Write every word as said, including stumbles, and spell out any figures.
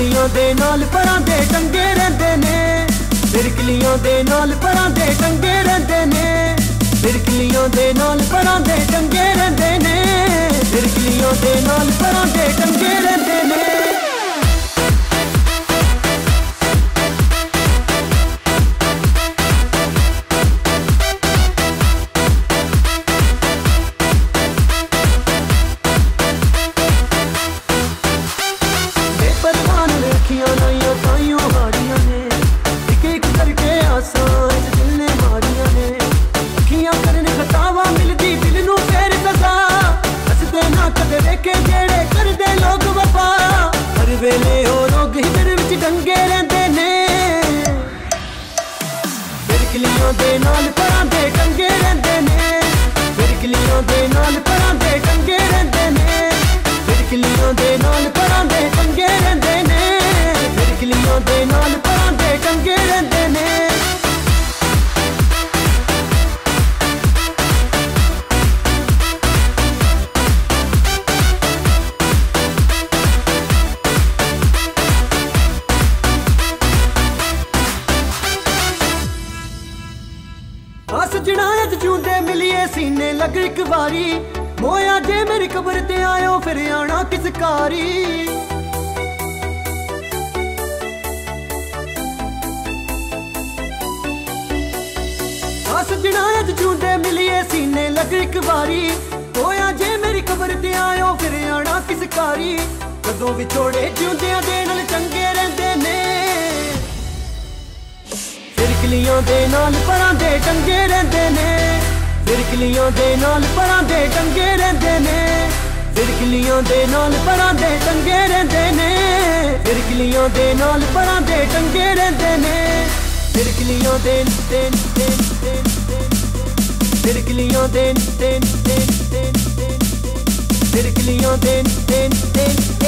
ਫਿਰਕਲੀਆਂ ਦੇ ਨਾਲ ਪਰਾਂ ਦੇ ਟੰਗੇ ਰਹਿੰਦੇ ਨੇ, ਫਿਰਕਲੀਆਂ ਦੇ ਨਾਲ ਪਰਾਂ ਦੇ ਟੰਗੇ ਰਹਿੰਦੇ ਨੇ, ਫਿਰਕਲੀਆਂ ਦੇ ਨਾਲ ਪਰਾਂ ਦੇ ਟੰਗੇ ਰਹਿੰਦੇ ਨੇ, ਫਿਰਕਲੀਆਂ ਦੇ ਨਾਲ ਪਰਾਂ ਦੇ ਟੰਗੇ ਰਹਿੰਦੇ ਨੇ। ਵੇਲੇ ਉਹ ਲੋਕ ਹਿੱਦਰ ਵਿੱਚ ਡੰਗੇ ਰਹਿੰਦੇ ਨੇ, ਫਿਰਕਲੀਆਂ ਦੇ ਨਾਲ ਪਰਾਂ ਦੇ ਟੰਗੇ ਰਹਿੰਦੇ ਨੇ, ਫਿਰਕਲੀਆਂ ਦੇ ਨਾਲ ਪਰਾਂ ਦੇ ਟੰਗੇ ਰਹਿੰਦੇ ਨੇ, ਫਿਰਕਲੀਆਂ ਦੇ ਨਾਲ ਪਰਾਂ ਦੇ ਟੰਗੇ ਰਹਿੰਦੇ ਨੇ, ਫਿਰਕਲੀਆਂ ਦੇ ਨਾਲ ਪਰਾਂ ਦੇ ਟੰਗੇ ਰਹਿੰਦੇ ਨੇ। सजना अज जूंदे मिलिए सीने लग एक बारी, मोया जे मेरी कबर ते आयो फिर आना किस कारी। सजना अज जूंदे मिलिए सीने लग एक बारी, मोया जे मेरी कबर ते आयो फिर आना किस कारी। कदों विछोड़े जूंदियां दे नाल चंगे रहंदे ने, ਫਿਰਕਲੀਆਂ ਦੇ ਨਾਲ ਪਰਾਂ ਦੇ ਟੰਗੇ ਰਹਿੰਦੇ ਨੇ, ਫਿਰਕਲੀਆਂ ਦੇ ਨਾਲ ਪਰਾਂ ਦੇ ਟੰਗੇ ਰਹਿੰਦੇ ਨੇ, ਫਿਰਕਲੀਆਂ ਦੇ ਨਾਲ ਪਰਾਂ ਦੇ ਟੰਗੇ ਰਹਿੰਦੇ ਨੇ, ਫਿਰਕਲੀਆਂ ਦੇ ਨਾਲ ਪਰਾਂ ਦੇ ਟੰਗੇ ਰਹਿੰਦੇ ਨੇ, ਫਿਰਕਲੀਆਂ ਦੇ ਦੇ ਦੇ ਫਿਰਕਲੀਆਂ ਦੇ ਦੇ ਫਿਰਕਲੀਆਂ ਦੇ ਦੇ